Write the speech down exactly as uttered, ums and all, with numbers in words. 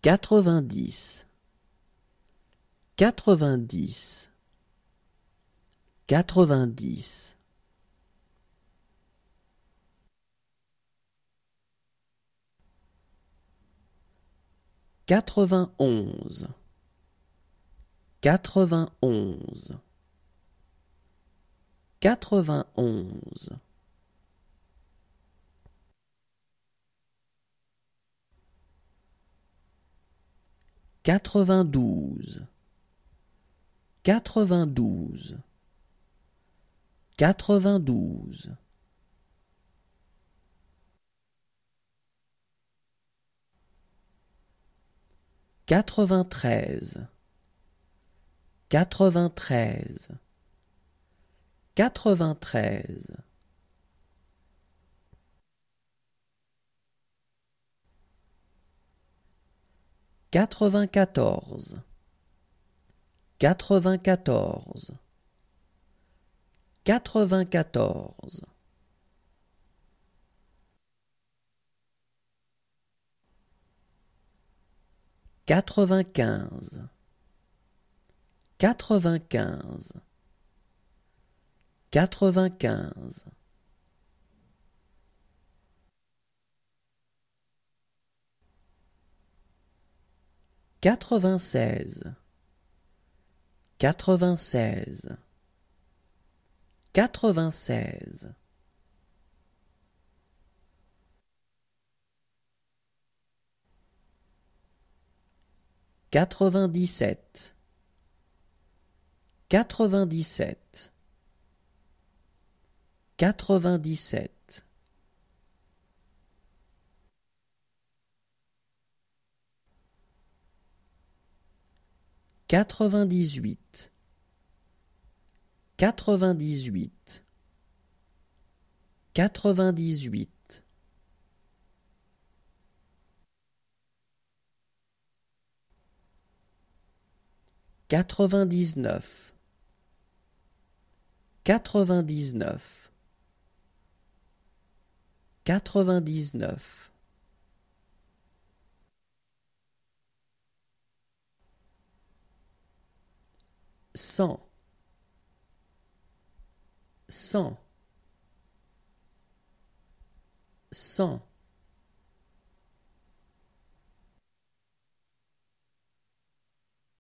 quatre-vingt-dix, quatre-vingt-dix, quatre-vingt-dix, quatre-vingt-onze, quatre-vingt-onze, quatre-vingt-onze, quatre-vingt-douze, quatre-vingt-douze, quatre-vingt-douze, quatre-vingt-treize, quatre-vingt-treize, quatre-vingt-treize, quatre-vingt-quatorze, quatre-vingt-quatorze, quatre-vingt-quatorze, quatre-vingt-quinze, quatre-vingt-quinze, quatre-vingt-quinze, quatre-vingt-seize, quatre-vingt-seize, quatre-vingt-seize, quatre-vingt-dix-sept, quatre-vingt-dix-sept, quatre-vingt-dix-sept, quatre-vingt-dix-huit, quatre-vingt-dix-huit, quatre-vingt-dix-huit, quatre-vingt-dix-neuf, quatre-vingt-dix-neuf, quatre-vingt-dix-neuf, cent, cent, cent.